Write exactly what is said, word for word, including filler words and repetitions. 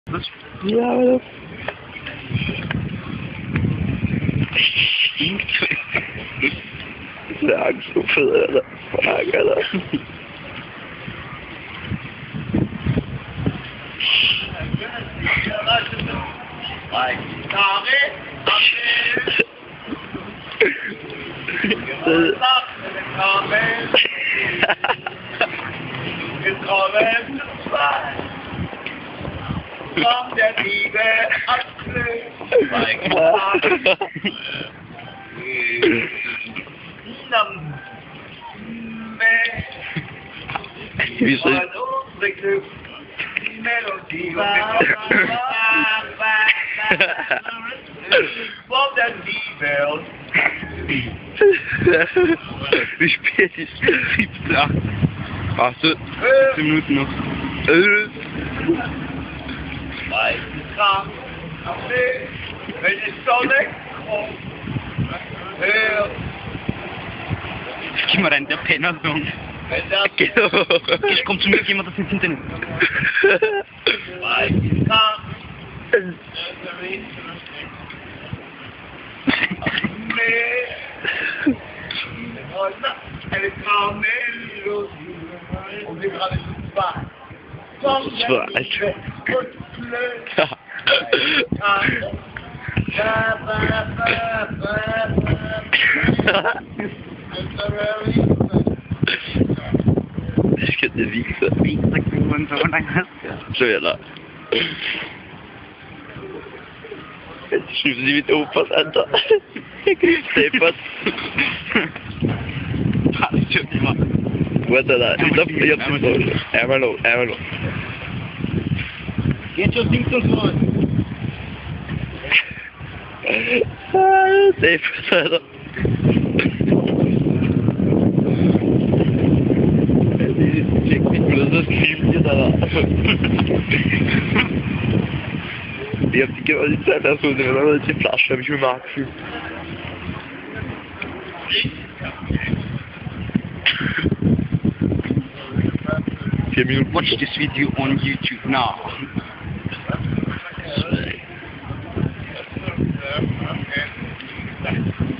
Was? Ja, aber das stinkt. das ist ja Angst, Alter. Fuck, Alter. Von der Liebe Apfel, Wie ist das? unsere Glücksmelodie von der Liebe und Wie spät ist es? siebzehn, acht. Hast du zehn Minuten noch? Äh. weißen Kram am See, wenn die Sonne kommt. Hör, Gib mal rein, der Penner-Song. wenn das Genau. Ich komm zu mir, geh mal das ins Internet. weißen Kram am Meer und eine Traummelodie und wir gerade zu zweit. Von der Zweit. Liebe und Glück. Ja, ba, ba, ba, ba. Ich kenne den Wichser. Wie gesagt, du und so und dann hast du. So, ja, da. Jetzt schrieben sie mit Opas, Alter. Steppert. Passt schon immer. Warte, da. Ich glaub, ich hab's nicht. Einmal noch, einmal noch. Geht schon, singt uns was. Ah, Steppert, Alter. Check mich bloß das Gefühl hier, Alter. Ich hab die ganze Zeit so eine die Flasche, hab ich mir mal gefühlt. Vier Minuten. Watch this video on YouTube now. Okay.